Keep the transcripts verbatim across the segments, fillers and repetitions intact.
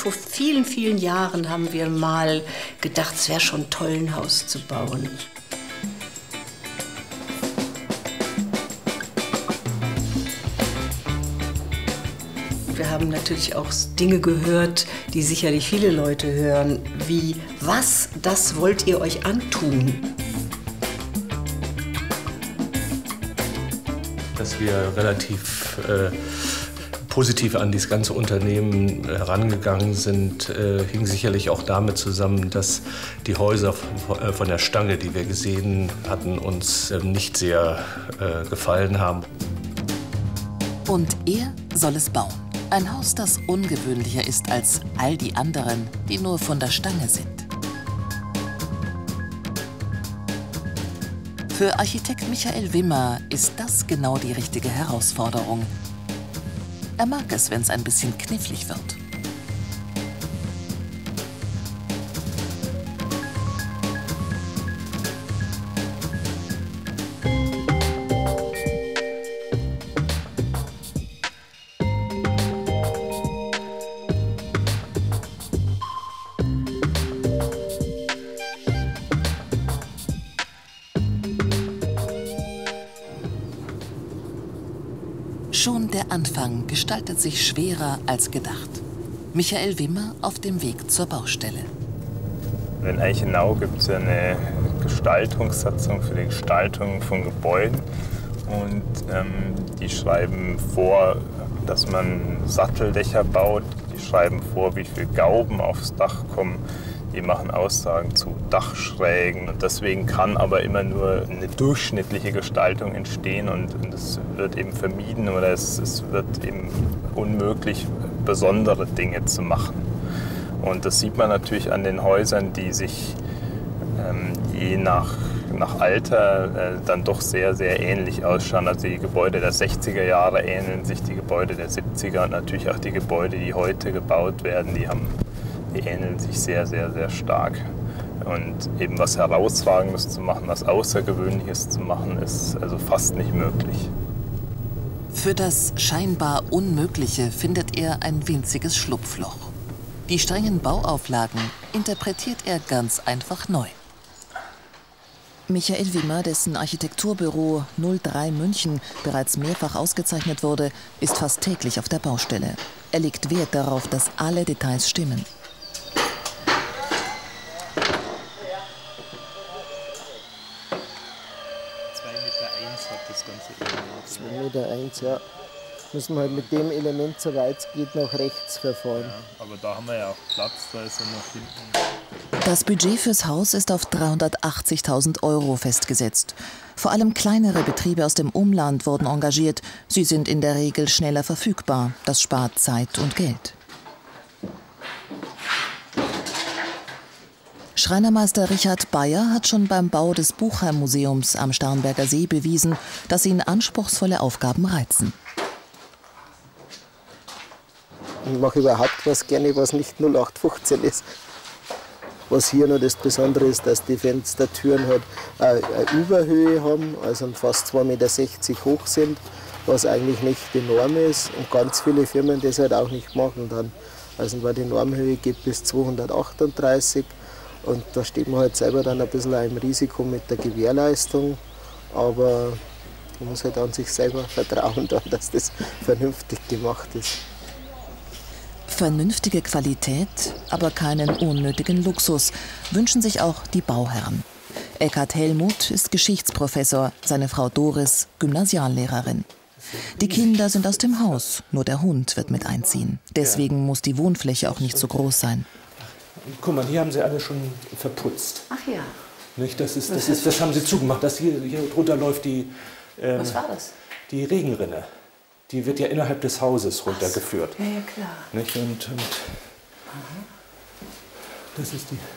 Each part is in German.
vor vielen, vielen Jahren haben wir mal gedacht, es wäre schon toll, ein Haus zu bauen. Wir haben natürlich auch Dinge gehört, die sicherlich viele Leute hören, wie: Was, das wollt ihr euch antun? Dass wir relativ äh, positiv an dieses ganze Unternehmen herangegangen sind, äh, hing sicherlich auch damit zusammen, dass die Häuser von, von der Stange, die wir gesehen hatten, uns äh, nicht sehr äh, gefallen haben. Und er soll es bauen. Ein Haus, das ungewöhnlicher ist als all die anderen, die nur von der Stange sind. Für Architekt Michael Wimmer ist das genau die richtige Herausforderung. Er mag es, wenn es ein bisschen knifflig wird. Schon der Anfang gestaltet sich schwerer als gedacht. Michael Wimmer auf dem Weg zur Baustelle. In Eichenau gibt es ja eine Gestaltungssatzung für die Gestaltung von Gebäuden. Und ähm, die schreiben vor, dass man Satteldächer baut. Die schreiben vor, wie viele Gauben aufs Dach kommen. Die machen Aussagen zu Dachschrägen. Und deswegen kann aber immer nur eine durchschnittliche Gestaltung entstehen. Und es wird eben vermieden oder es, es wird eben unmöglich, besondere Dinge zu machen. Und das sieht man natürlich an den Häusern, die sich ähm, je nach, nach Alter äh, dann doch sehr, sehr ähnlich ausschauen. Also die Gebäude der sechziger Jahre ähneln sich die Gebäude der siebziger und natürlich auch die Gebäude, die heute gebaut werden, die haben Die ähneln sich sehr, sehr, sehr stark. Und eben was Herausragendes zu machen, was Außergewöhnliches zu machen, ist also fast nicht möglich. Für das scheinbar Unmögliche findet er ein winziges Schlupfloch. Die strengen Bauauflagen interpretiert er ganz einfach neu. Michael Wimmer, dessen Architekturbüro null drei München bereits mehrfach ausgezeichnet wurde, ist fast täglich auf der Baustelle. Er legt Wert darauf, dass alle Details stimmen. zwei Meter eins, ja. Müssen wir halt mit dem Element, soweit es geht, nach rechts verfahren. Ja, aber da haben wir ja auch Platz, da ist er noch hinten. Das Budget fürs Haus ist auf dreihundertachtzigtausend Euro festgesetzt. Vor allem kleinere Betriebe aus dem Umland wurden engagiert. Sie sind in der Regel schneller verfügbar. Das spart Zeit und Geld. Schreinermeister Richard Bayer hat schon beim Bau des Buchheim-Museums am Starnberger See bewiesen, dass ihn anspruchsvolle Aufgaben reizen. Ich mache überhaupt was gerne, was nicht null acht fünfzehn ist. Was hier noch das Besondere ist, dass die Fenstertüren halt eine Überhöhe haben, also fast zwei Meter sechzig hoch sind, was eigentlich nicht die Norm ist und ganz viele Firmen das halt auch nicht machen dann. Also weil die Normhöhe geht bis zweihundertachtunddreißig. Und da steht man halt selber dann ein bisschen im Risiko mit der Gewährleistung. Aber man muss halt an sich selber vertrauen, dann, dass das vernünftig gemacht ist. Vernünftige Qualität, aber keinen unnötigen Luxus, wünschen sich auch die Bauherren. Eckhard Hellmuth ist Geschichtsprofessor, seine Frau Doris Gymnasiallehrerin. Die Kinder sind aus dem Haus, nur der Hund wird mit einziehen. Deswegen muss die Wohnfläche auch nicht so groß sein. Guck mal, hier haben sie alle schon verputzt. Ach ja. Nicht? Das, ist, das, ist, das haben sie zugemacht. Das hier, hier drunter läuft die, ähm, Was war das? die Regenrinne. Die wird ja innerhalb des Hauses runtergeführt. Ja, ja, klar. Nicht? Und, und das ist die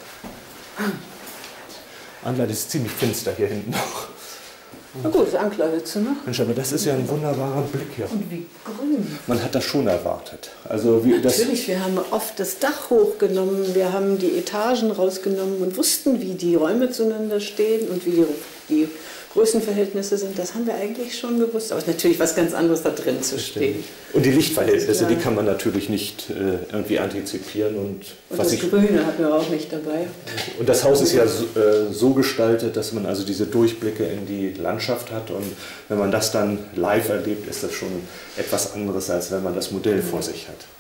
Anlage, ist ziemlich finster hier hinten noch. Na gut, das Anklerhütze noch. Mensch, aber das ist ja ein wunderbarer Blick hier. Und wie grün grün. Man hat das schon erwartet. Also wie, Natürlich, das wir haben oft das Dach hochgenommen, wir haben die Etagen rausgenommen und wussten, wie die Räume zueinander stehen und wie die, die Größenverhältnisse sind. Das haben wir eigentlich schon gewusst. Aber es ist natürlich was ganz anderes, da drin zu stehen. Und die Lichtverhältnisse, die kann man natürlich nicht äh, irgendwie antizipieren. Und, und was das ich, Grüne hatten wir auch nicht dabei. Und das Haus ist ja so, äh, so gestaltet, dass man also diese Durchblicke in die Landschaft hat. Und wenn man das dann live erlebt, ist das schon etwas anderes, als wenn man das Modell vor sich hat.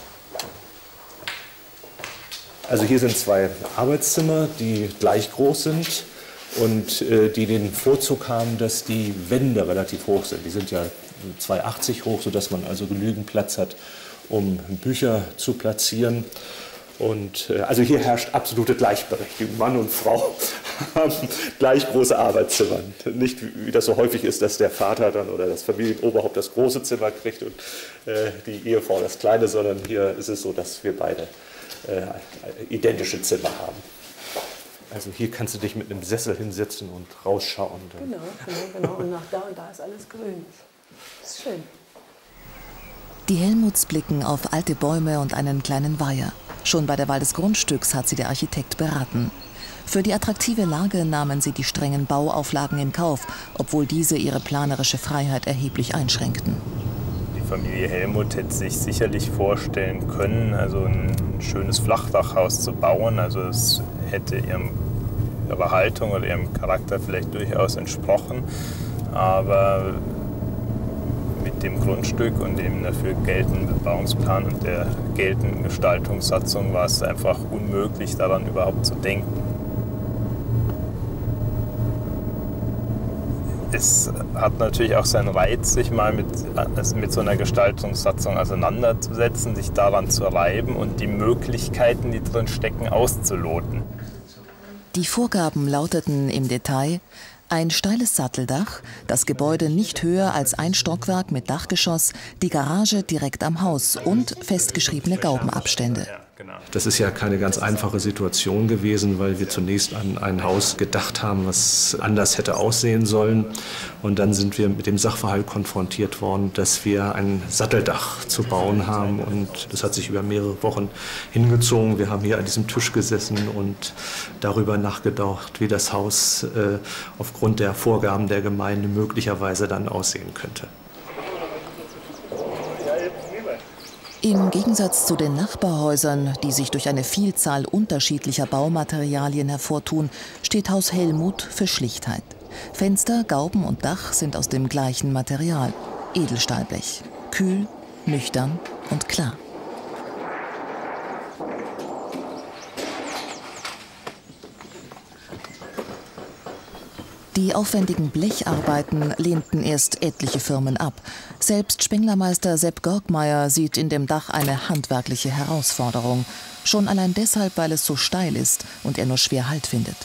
Also hier sind zwei Arbeitszimmer, die gleich groß sind. Und äh, die den Vorzug haben, dass die Wände relativ hoch sind. Die sind ja zwei Meter achtzig hoch, sodass man also genügend Platz hat, um Bücher zu platzieren. Und äh, also hier herrscht absolute Gleichberechtigung. Mann und Frau haben gleich große Arbeitszimmer. Nicht wie das so häufig ist, dass der Vater dann oder das Familienoberhaupt das große Zimmer kriegt und äh, die Ehefrau das kleine, sondern hier ist es so, dass wir beide äh, identische Zimmer haben. Also hier kannst du dich mit einem Sessel hinsetzen und rausschauen. Genau, genau, genau. Und nach da und da ist alles grün. Das ist schön. Die Helmuths blicken auf alte Bäume und einen kleinen Weiher. Schon bei der Wahl des Grundstücks hat sie der Architekt beraten. Für die attraktive Lage nahmen sie die strengen Bauauflagen in Kauf, obwohl diese ihre planerische Freiheit erheblich einschränkten. Die Familie Helmuth hätte sich sicherlich vorstellen können, also ein schönes Flachdachhaus zu bauen. Also es hätte ihrem, ihrer Haltung oder ihrem Charakter vielleicht durchaus entsprochen. Aber mit dem Grundstück und dem dafür geltenden Bebauungsplan und der geltenden Gestaltungssatzung war es einfach unmöglich, daran überhaupt zu denken. Es hat natürlich auch seinen Reiz, sich mal mit, mit so einer Gestaltungssatzung auseinanderzusetzen, sich daran zu reiben und die Möglichkeiten, die drin stecken, auszuloten. Die Vorgaben lauteten im Detail: ein steiles Satteldach, das Gebäude nicht höher als ein Stockwerk mit Dachgeschoss, die Garage direkt am Haus und festgeschriebene Gaubenabstände. Das ist ja keine ganz einfache Situation gewesen, weil wir zunächst an ein Haus gedacht haben, was anders hätte aussehen sollen. Und dann sind wir mit dem Sachverhalt konfrontiert worden, dass wir ein Satteldach zu bauen haben. Und das hat sich über mehrere Wochen hingezogen. Wir haben hier an diesem Tisch gesessen und darüber nachgedacht, wie das Haus äh, aufgrund der Vorgaben der Gemeinde möglicherweise dann aussehen könnte. Im Gegensatz zu den Nachbarhäusern, die sich durch eine Vielzahl unterschiedlicher Baumaterialien hervortun, steht Haus Helmuth für Schlichtheit. Fenster, Gauben und Dach sind aus dem gleichen Material, Edelstahlblech. Kühl, nüchtern und klar. Die aufwendigen Blecharbeiten lehnten erst etliche Firmen ab. Selbst Spenglermeister Sepp Gorgmeier sieht in dem Dach eine handwerkliche Herausforderung. Schon allein deshalb, weil es so steil ist und er nur schwer Halt findet.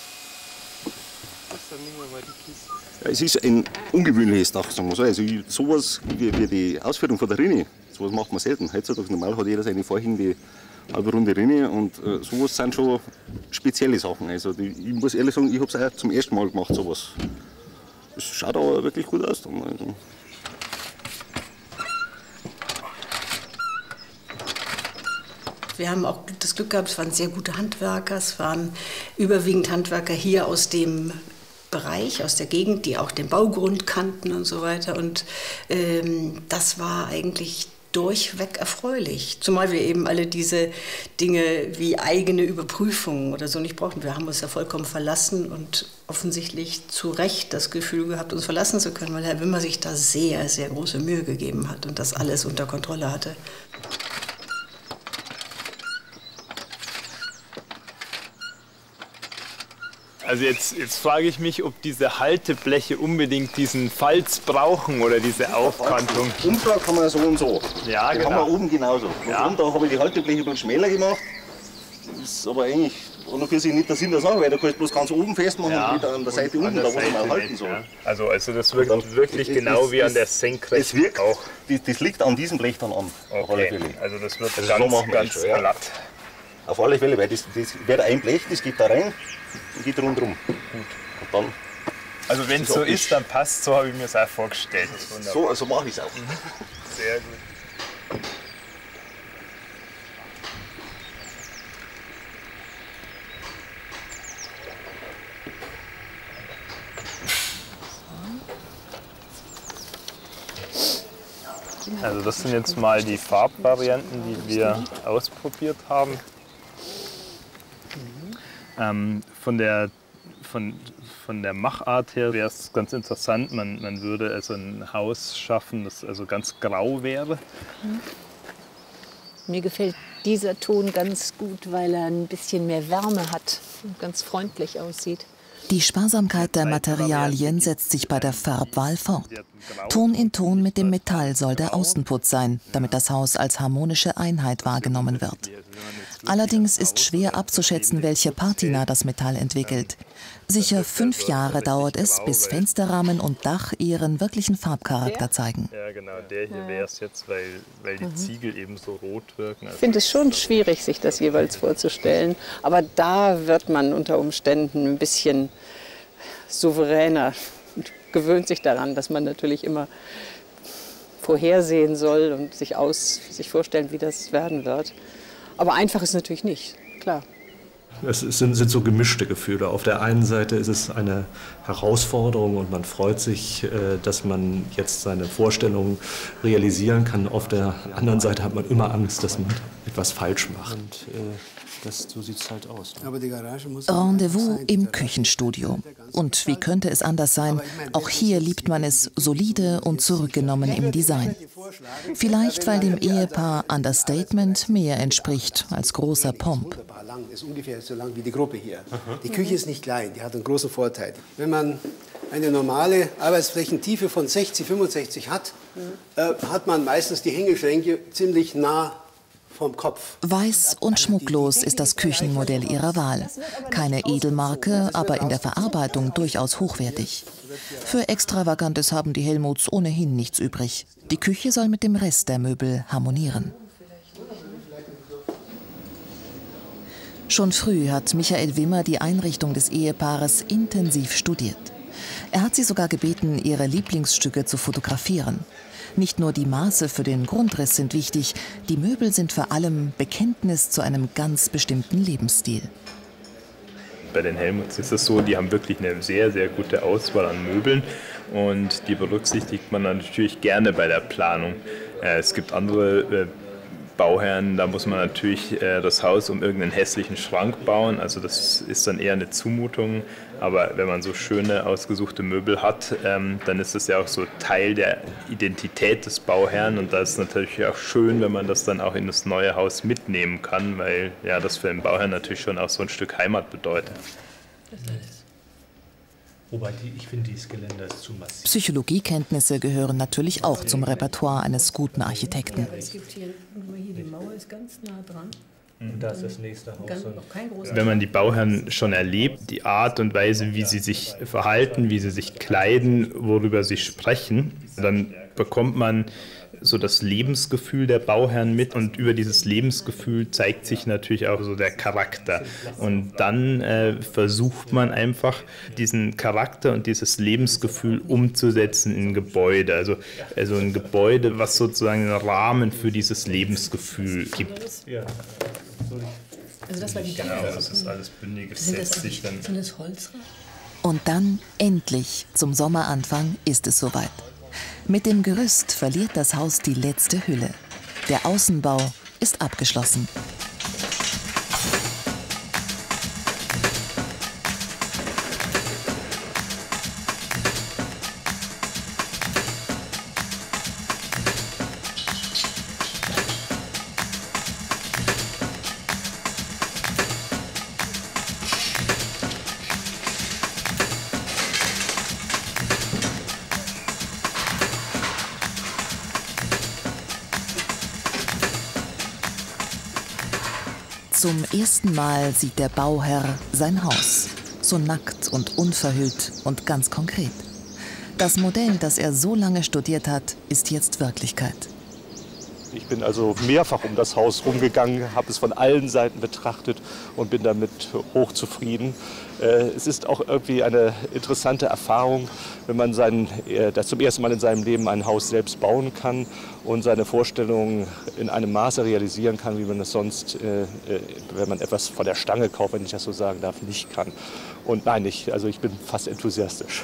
Ja, es ist ein ungewöhnliches Dach, sagen wir so. Also sowas wie, wie die Ausführung von der Rinne, sowas macht man selten. Heutzutage normal hat jeder seine vorhängende halbe runde Rinne und äh, sowas sind schon spezielle Sachen. Also die, ich muss ehrlich sagen, ich habe es auch zum ersten Mal gemacht, sowas. Es schaut aber wirklich gut aus. Also. Wir haben auch das Glück gehabt, es waren sehr gute Handwerker, es waren überwiegend Handwerker hier aus dem Bereich, aus der Gegend, die auch den Baugrund kannten und so weiter. Und ähm, das war eigentlich durchweg erfreulich. Zumal wir eben alle diese Dinge wie eigene Überprüfungen oder so nicht brauchten. Wir haben uns ja vollkommen verlassen und offensichtlich zu Recht das Gefühl gehabt, uns verlassen zu können, weil Herr Wimmer sich da sehr, sehr große Mühe gegeben hat und das alles unter Kontrolle hatte. Also jetzt, jetzt frage ich mich, ob diese Haltebleche unbedingt diesen Falz brauchen oder diese Aufkantung. Umtrag kann man so und so. Ja, die genau. haben wir oben genauso. Ja. Und da habe ich die Haltebleche ein bisschen schmäler gemacht. Das ist aber eigentlich an und für sich nicht der Sinn der Sache, weil du kannst bloß ganz oben festmachen Ja. und wieder an der Seite Und unten, an da der wo man Seite halten nicht, soll. ja. Also, also das wirkt dann- wirklich es- genau es- wie an es- der Senkrechten Es wirkt auch. Das, das liegt an diesem Blech dann an. Auf alle Okay. Fälle. Also das wird Also so ganz, machen wir ganz das schon, ja. glatt. Auf alle Fälle, weil das, das wird ein Blech, das geht da rein und geht rundherum. Und dann Also wenn es so ist, dann passt, so habe ich mir es auch vorgestellt. So, so mache ich es auch. Sehr gut. Also das sind jetzt mal die Farbvarianten, die wir ausprobiert haben. Ähm, von, der, von, von der Machart her wäre es ganz interessant, man, man würde also ein Haus schaffen, das also ganz grau wäre. Mir gefällt dieser Ton ganz gut, weil er ein bisschen mehr Wärme hat und ganz freundlich aussieht. Die Sparsamkeit der Materialien setzt sich bei der Farbwahl fort. Ton in Ton mit dem Metall soll der Außenputz sein, damit das Haus als harmonische Einheit wahrgenommen wird. Allerdings ist schwer abzuschätzen, welche Patina das Metall entwickelt. Sicher fünf Jahre dauert es, bis Fensterrahmen und Dach ihren wirklichen Farbcharakter zeigen. Ja, genau, der hier wäre es jetzt, weil, weil die Ziegel eben so rot wirken. Ich finde es schon schwierig, sich das jeweils vorzustellen. Aber da wird man unter Umständen ein bisschen souveräner und gewöhnt sich daran, dass man natürlich immer vorhersehen soll und sich, aus, sich vorstellen, wie das werden wird. Aber einfach ist es natürlich nicht, klar. Es sind, sind so gemischte Gefühle. Auf der einen Seite ist es eine Herausforderung und man freut sich, dass man jetzt seine Vorstellungen realisieren kann. Auf der anderen Seite hat man immer Angst, dass man etwas falsch macht. Und, äh, das, so sieht es halt aus. Rendezvous im Küchenstudio. Und wie könnte es anders sein? Auch hier liebt man es solide und zurückgenommen im Design. Vielleicht, weil dem Ehepaar Understatement mehr entspricht als großer Pomp. Ist ungefähr so lang wie die Gruppe hier. Die Küche ist nicht klein, die hat einen großen Vorteil. Wenn man eine normale Arbeitsflächentiefe von sechzig, fünfundsechzig hat, äh, hat man meistens die Hängeschränke ziemlich nah vom Kopf. Weiß und schmucklos ist das Küchenmodell ihrer Wahl. Keine Edelmarke, aber in der Verarbeitung durchaus hochwertig. Für Extravagantes haben die Helmuths ohnehin nichts übrig. Die Küche soll mit dem Rest der Möbel harmonieren. Schon früh hat Michael Wimmer die Einrichtung des Ehepaares intensiv studiert. Er hat sie sogar gebeten, ihre Lieblingsstücke zu fotografieren. Nicht nur die Maße für den Grundriss sind wichtig, die Möbel sind vor allem Bekenntnis zu einem ganz bestimmten Lebensstil. Bei den Helmuths ist es so, die haben wirklich eine sehr, sehr gute Auswahl an Möbeln und die berücksichtigt man natürlich gerne bei der Planung. Es gibt andere Bauherren, da muss man natürlich äh, das Haus um irgendeinen hässlichen Schrank bauen, also das ist dann eher eine Zumutung, aber wenn man so schöne, ausgesuchte Möbel hat, ähm, dann ist das ja auch so Teil der Identität des Bauherrn und da ist es natürlich auch schön, wenn man das dann auch in das neue Haus mitnehmen kann, weil ja, das für den Bauherrn natürlich schon auch so ein Stück Heimat bedeutet. Wobei, die, ich finde, dieses Geländer ist zu massiv. Psychologiekenntnisse gehören natürlich auch zum Repertoire eines guten Architekten. Es gibt hier, hier die Mauer ist ganz nah dran. Und da ist das nächste Haus. Ganz, noch kein großer Wenn man die Bauherren schon erlebt, die Art und Weise, wie sie sich verhalten, wie sie sich kleiden, worüber sie sprechen, dann bekommt man so das Lebensgefühl der Bauherren mit und über dieses Lebensgefühl zeigt sich natürlich auch so der Charakter. Und dann äh, versucht man einfach, diesen Charakter und dieses Lebensgefühl umzusetzen in ein Gebäude. Also, also ein Gebäude, was sozusagen einen Rahmen für dieses Lebensgefühl gibt. Also das war die Genau, das ist alles bündiges, sind das, setzt sich dann. sind das Holzrad? Und dann, endlich, zum Sommeranfang, ist es soweit. Mit dem Gerüst verliert das Haus die letzte Hülle. Der Außenbau ist abgeschlossen. Zum ersten Mal sieht der Bauherr sein Haus, so nackt und unverhüllt und ganz konkret. Das Modell, das er so lange studiert hat, ist jetzt Wirklichkeit. Ich bin also mehrfach um das Haus rumgegangen, habe es von allen Seiten betrachtet und bin damit hochzufrieden. Es ist auch irgendwie eine interessante Erfahrung, wenn man sein, das zum ersten Mal in seinem Leben ein Haus selbst bauen kann und seine Vorstellungen in einem Maße realisieren kann, wie man es sonst, wenn man etwas von der Stange kauft, wenn ich das so sagen darf, nicht kann. Und nein, ich, also ich bin fast enthusiastisch.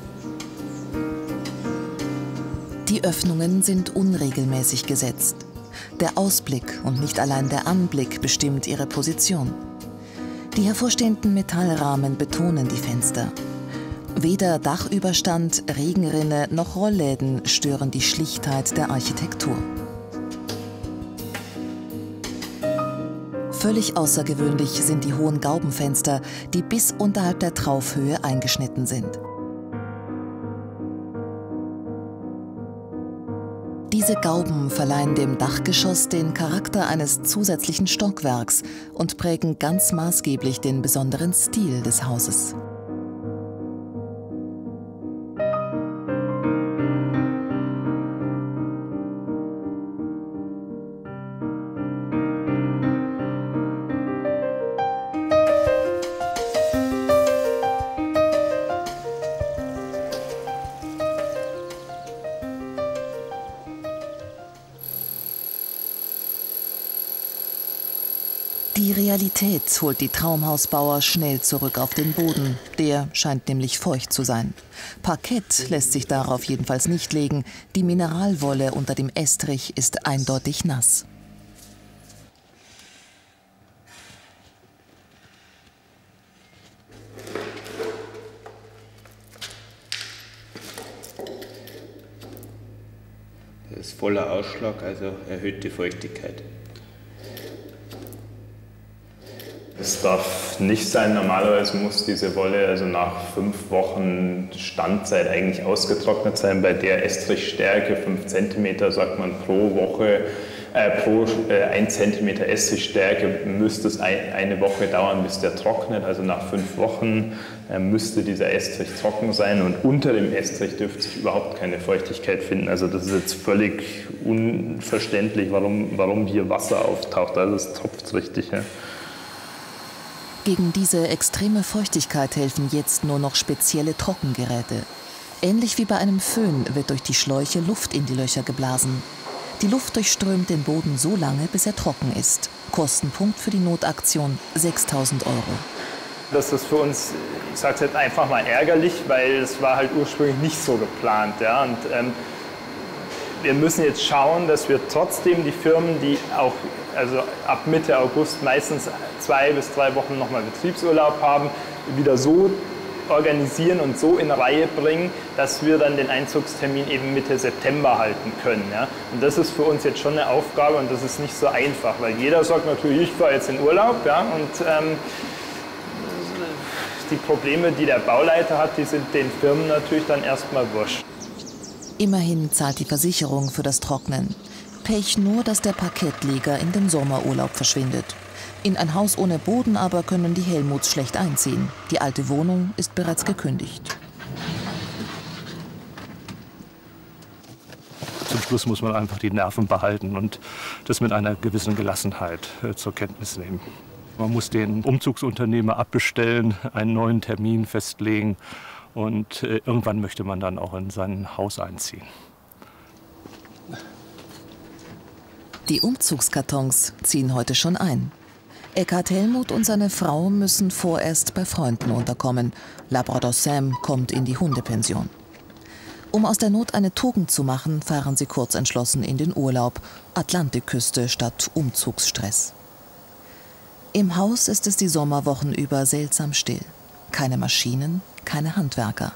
Die Öffnungen sind unregelmäßig gesetzt. Der Ausblick und nicht allein der Anblick bestimmt ihre Position. Die hervorstehenden Metallrahmen betonen die Fenster. Weder Dachüberstand, Regenrinne noch Rollläden stören die Schlichtheit der Architektur. Völlig außergewöhnlich sind die hohen Gaubenfenster, die bis unterhalb der Traufhöhe eingeschnitten sind. Diese Gauben verleihen dem Dachgeschoss den Charakter eines zusätzlichen Stockwerks und prägen ganz maßgeblich den besonderen Stil des Hauses. Die Realität holt die Traumhausbauer schnell zurück auf den Boden. Der scheint nämlich feucht zu sein. Parkett lässt sich darauf jedenfalls nicht legen. Die Mineralwolle unter dem Estrich ist eindeutig nass. Das ist voller Ausschlag, also erhöhte Feuchtigkeit. Es darf nicht sein, normalerweise muss diese Wolle also nach fünf Wochen Standzeit eigentlich ausgetrocknet sein. Bei der Estrichstärke, fünf Zentimeter, sagt man pro Woche, äh, pro äh, ein Zentimeter Estrichstärke müsste es ein, eine Woche dauern, bis der trocknet. Also nach fünf Wochen äh, müsste dieser Estrich trocken sein und unter dem Estrich dürfte sich überhaupt keine Feuchtigkeit finden. Also das ist jetzt völlig unverständlich, warum, warum hier Wasser auftaucht. Also es tropft richtig. Ja. Gegen diese extreme Feuchtigkeit helfen jetzt nur noch spezielle Trockengeräte. Ähnlich wie bei einem Föhn wird durch die Schläuche Luft in die Löcher geblasen. Die Luft durchströmt den Boden so lange, bis er trocken ist. Kostenpunkt für die Notaktion sechstausend Euro. Das ist für uns, ich sage es jetzt einfach mal ärgerlich, weil es war halt ursprünglich nicht so geplant. Ja? Und, ähm, wir müssen jetzt schauen, dass wir trotzdem die Firmen, die auch also ab Mitte August meistens zwei bis drei Wochen nochmal Betriebsurlaub haben, wieder so organisieren und so in Reihe bringen, dass wir dann den Einzugstermin eben Mitte September halten können. Ja? Und das ist für uns jetzt schon eine Aufgabe und das ist nicht so einfach, weil jeder sagt natürlich, ich fahre jetzt in Urlaub, ja? Und ähm, die Probleme, die der Bauleiter hat, die sind den Firmen natürlich dann erstmal wurscht. Immerhin zahlt die Versicherung für das Trocknen. Pech nur, dass der Parkettleger in den Sommerurlaub verschwindet. In ein Haus ohne Boden aber können die Helmuths schlecht einziehen. Die alte Wohnung ist bereits gekündigt. Zum Schluss muss man einfach die Nerven behalten und das mit einer gewissen Gelassenheit äh, zur Kenntnis nehmen. Man muss den Umzugsunternehmer abbestellen, einen neuen Termin festlegen und äh, irgendwann möchte man dann auch in sein Haus einziehen. Die Umzugskartons ziehen heute schon ein. Eckhard Helmuth und seine Frau müssen vorerst bei Freunden unterkommen. Labrador Sam kommt in die Hundepension. Um aus der Not eine Tugend zu machen, fahren sie kurzentschlossen in den Urlaub. Atlantikküste statt Umzugsstress. Im Haus ist es die Sommerwochen über seltsam still. Keine Maschinen, keine Handwerker.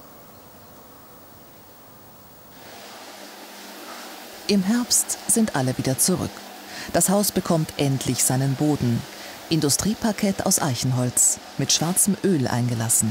Im Herbst sind alle wieder zurück. Das Haus bekommt endlich seinen Boden. Industrieparkett aus Eichenholz, mit schwarzem Öl eingelassen.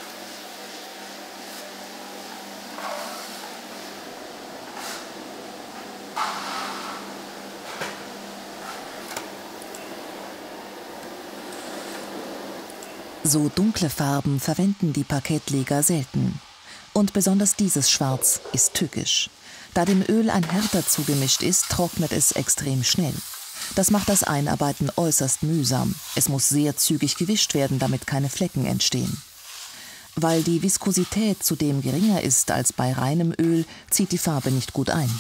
So dunkle Farben verwenden die Parkettleger selten. Und besonders dieses Schwarz ist tückisch. Da dem Öl ein Härter zugemischt ist, trocknet es extrem schnell. Das macht das Einarbeiten äußerst mühsam. Es muss sehr zügig gewischt werden, damit keine Flecken entstehen. Weil die Viskosität zudem geringer ist als bei reinem Öl, zieht die Farbe nicht gut ein.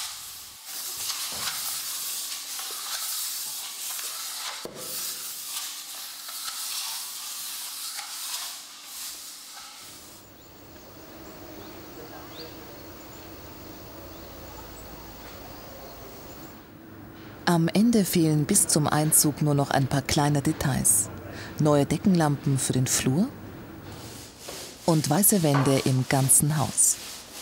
Am Ende fehlen bis zum Einzug nur noch ein paar kleine Details. Neue Deckenlampen für den Flur und weiße Wände im ganzen Haus.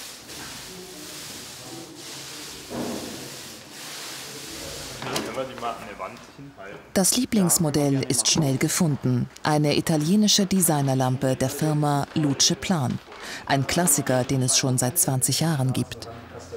Das Lieblingsmodell ist schnell gefunden. Eine italienische Designerlampe der Firma Luce Plan. Ein Klassiker, den es schon seit zwanzig Jahren gibt.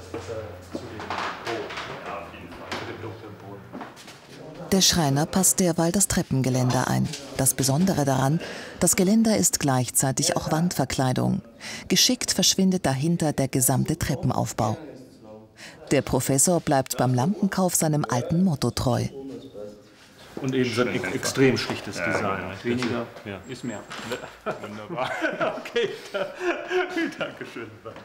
Der Schreiner passt derweil das Treppengeländer ein. Das Besondere daran, das Geländer ist gleichzeitig auch Wandverkleidung. Geschickt verschwindet dahinter der gesamte Treppenaufbau. Der Professor bleibt beim Lampenkauf seinem alten Motto treu. Und eben so ein ex extrem schlichtes ja, Design. Weniger ja. ist mehr. Wunderbar. Okay, danke schön.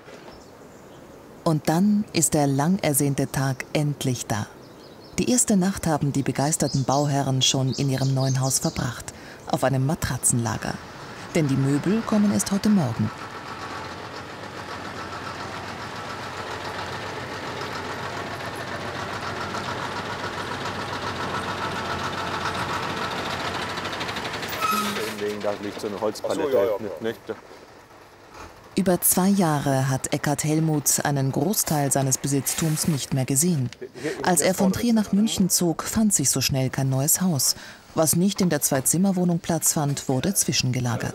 Und dann ist der lang ersehnte Tag endlich da. Die erste Nacht haben die begeisterten Bauherren schon in ihrem neuen Haus verbracht, auf einem Matratzenlager. Denn die Möbel kommen erst heute Morgen. Da liegt so eine Holzpalette. So, ja, ja. Nicht, nicht. Über zwei Jahre hat Eckhard Hellmuth einen Großteil seines Besitztums nicht mehr gesehen. Als er von Trier nach München zog, fand sich so schnell kein neues Haus. Was nicht in der Zwei-Zimmer-Wohnung Platz fand, wurde zwischengelagert.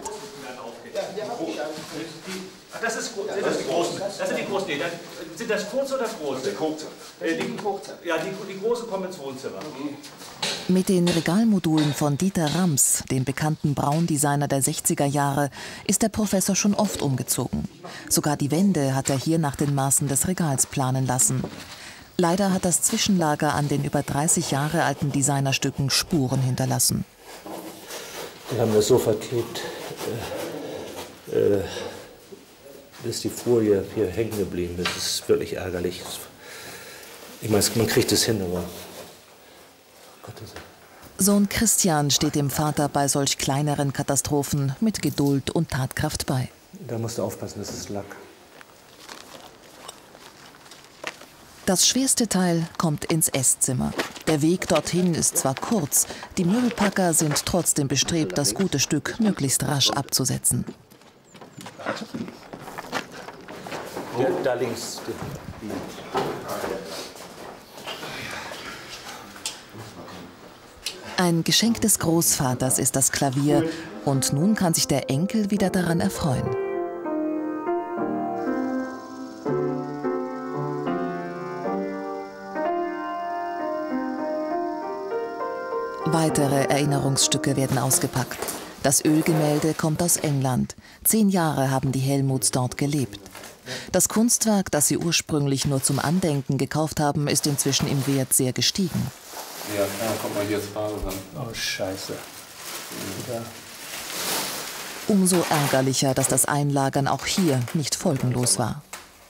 Das, ist, sind das die großen? Das sind die großen. Nee, sind das kurze oder große? Die kurze. Äh, die, ja, die, die großen kommen ins Wohnzimmer. Mit den Regalmodulen von Dieter Rams, dem bekannten Braundesigner der sechziger Jahre, ist der Professor schon oft umgezogen. Sogar die Wände hat er hier nach den Maßen des Regals planen lassen. Leider hat das Zwischenlager an den über dreißig Jahre alten Designerstücken Spuren hinterlassen. Wir haben das so verklebt, äh, äh, dass die Folie hier hängen geblieben ist. Das ist wirklich ärgerlich. Ich meine, man kriegt es hin, aber... Sohn Christian steht dem Vater bei solch kleineren Katastrophen mit Geduld und Tatkraft bei. Da musst du aufpassen, das ist Lack. Das schwerste Teil kommt ins Esszimmer. Der Weg dorthin ist zwar kurz, die Möbelpacker sind trotzdem bestrebt, das gute Stück möglichst rasch abzusetzen. Ja, da links. Ein Geschenk des Großvaters ist das Klavier und nun kann sich der Enkel wieder daran erfreuen. Weitere Erinnerungsstücke werden ausgepackt. Das Ölgemälde kommt aus England. Zehn Jahre haben die Hellmuths dort gelebt. Das Kunstwerk, das sie ursprünglich nur zum Andenken gekauft haben, ist inzwischen im Wert sehr gestiegen. Ja, ja, kommt mal hier jetzt Farbe ran. Oh, scheiße. Ja. Umso ärgerlicher, dass das Einlagern auch hier nicht folgenlos war.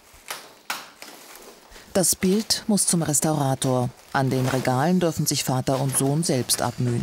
Das Bild muss zum Restaurator. An den Regalen dürfen sich Vater und Sohn selbst abmühen.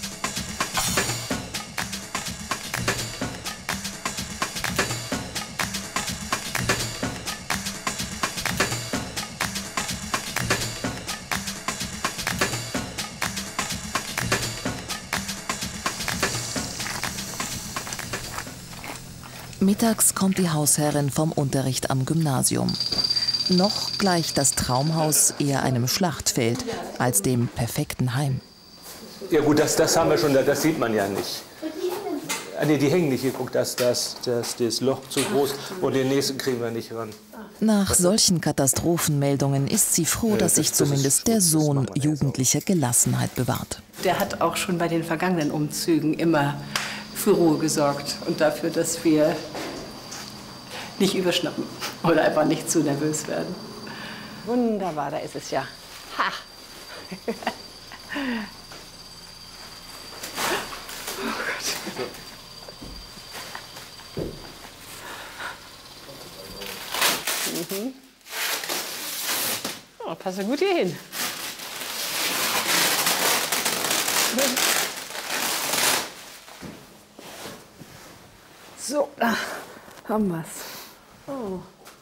Mittags kommt die Hausherrin vom Unterricht am Gymnasium. Noch gleicht das Traumhaus eher einem Schlachtfeld als dem perfekten Heim. Ja gut, das, das haben wir schon, das sieht man ja nicht. Ah, nee, die hängen nicht hier, guck, das, das, das, das Loch zu groß und den nächsten kriegen wir nicht ran. Nach solchen Katastrophenmeldungen ist sie froh, dass sich zumindest der Sohn jugendliche Gelassenheit bewahrt. Der hat auch schon bei den vergangenen Umzügen immer für Ruhe gesorgt und dafür, dass wir nicht überschnappen oder einfach nicht zu nervös werden. Wunderbar, da ist es ja. Ha! Oh Gott. Mhm. Oh, passt ja gut hier hin. So, da haben wir es. Oh.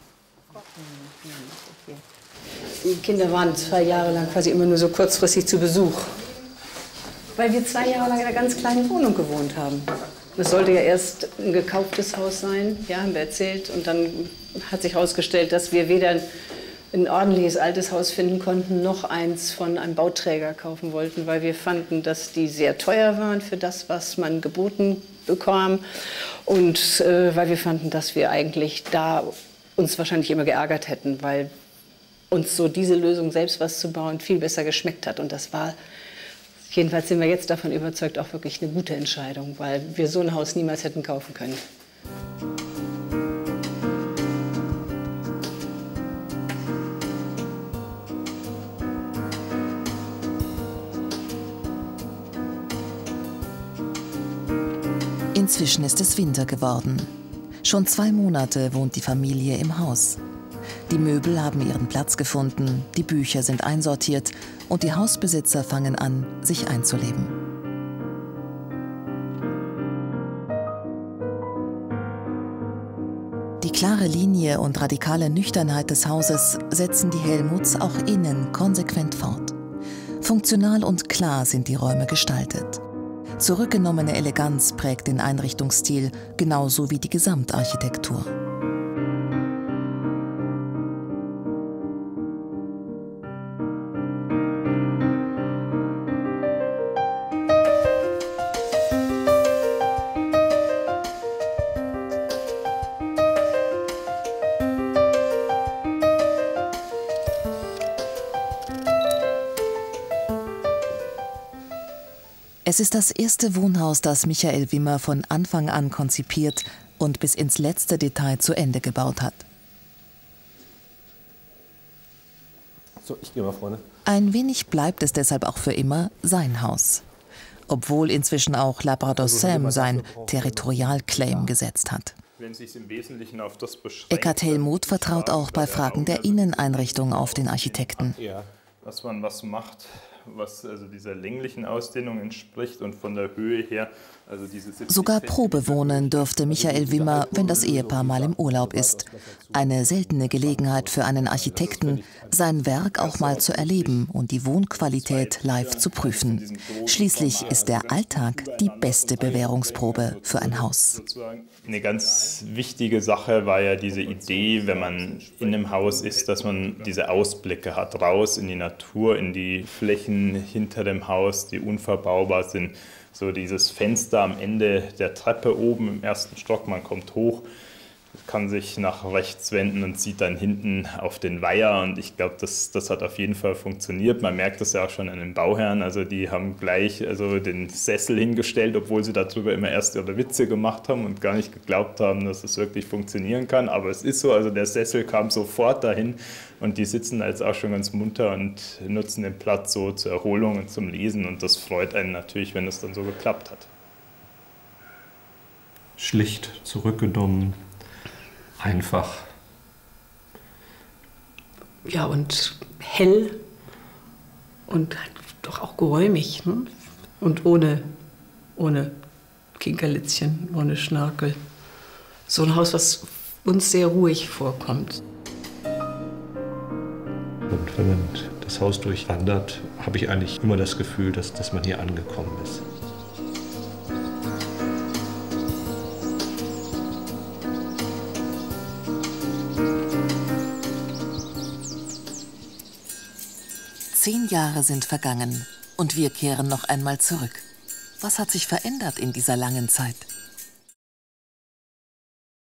Die Kinder waren zwei Jahre lang quasi immer nur so kurzfristig zu Besuch. Weil wir zwei Jahre lang in einer ganz kleinen Wohnung gewohnt haben. Das sollte ja erst ein gekauftes Haus sein, ja, haben wir erzählt. Und dann hat sich herausgestellt, dass wir weder ein ordentliches altes Haus finden konnten, noch eins von einem Bauträger kaufen wollten, weil wir fanden, dass die sehr teuer waren für das, was man geboten bekam. Und äh, weil wir fanden, dass wir eigentlich da uns wahrscheinlich immer geärgert hätten, weil uns so diese Lösung, selbst was zu bauen, viel besser geschmeckt hat. Und das war, jedenfalls sind wir jetzt davon überzeugt, auch wirklich eine gute Entscheidung, weil wir so ein Haus niemals hätten kaufen können. Inzwischen ist es Winter geworden. Schon zwei Monate wohnt die Familie im Haus. Die Möbel haben ihren Platz gefunden, die Bücher sind einsortiert und die Hausbesitzer fangen an, sich einzuleben. Die klare Linie und radikale Nüchternheit des Hauses setzen die Helmuths auch innen konsequent fort. Funktional und klar sind die Räume gestaltet. Zurückgenommene Eleganz prägt den Einrichtungsstil, genauso wie die Gesamtarchitektur. Es ist das erste Wohnhaus, das Michael Wimmer von Anfang an konzipiert und bis ins letzte Detail zu Ende gebaut hat. So, ich gehe mal vorne. Ein wenig bleibt es deshalb auch für immer sein Haus. Obwohl inzwischen auch Labrador Sam sein Territorialclaim gesetzt hat. Wenn sich's im Wesentlichen auf das beschränkt, Eckhard Helmuth vertraut auch bei Fragen der Inneneinrichtung auf den Architekten. ja, dass man was macht, was also dieser länglichen Ausdehnung entspricht und von der Höhe her, also diese Sogar Probe wohnen dürfte Michael Wimmer, wenn das Ehepaar mal im Urlaub ist. Eine seltene Gelegenheit für einen Architekten, sein Werk auch mal zu erleben und die Wohnqualität live zu prüfen. Schließlich ist der Alltag die beste Bewährungsprobe für ein Haus. Eine ganz wichtige Sache war ja diese Idee, wenn man in einem Haus ist, dass man diese Ausblicke hat, raus in die Natur, in die Flächen hinter dem Haus, die unverbaubar sind. So dieses Fenster am Ende der Treppe oben im ersten Stock, man kommt hoch, kann sich nach rechts wenden und sieht dann hinten auf den Weiher. Und ich glaube, das, das hat auf jeden Fall funktioniert. Man merkt das ja auch schon an den Bauherren. Also die haben gleich also den Sessel hingestellt, obwohl sie darüber immer erst ihre Witze gemacht haben und gar nicht geglaubt haben, dass es wirklich funktionieren kann. Aber es ist so, also der Sessel kam sofort dahin und die sitzen jetzt auch schon ganz munter und nutzen den Platz so zur Erholung und zum Lesen. Und das freut einen natürlich, wenn es dann so geklappt hat. Schlicht, zurückgenommen. Einfach. Ja, und hell und doch auch geräumig. Ne? Und ohne, ohne Kinkerlitzchen, ohne Schnörkel. So ein Haus, was uns sehr ruhig vorkommt. Und wenn man das Haus durchwandert, habe ich eigentlich immer das Gefühl, dass, dass man hier angekommen ist. Zehn Jahre sind vergangen und wir kehren noch einmal zurück. Was hat sich verändert in dieser langen Zeit?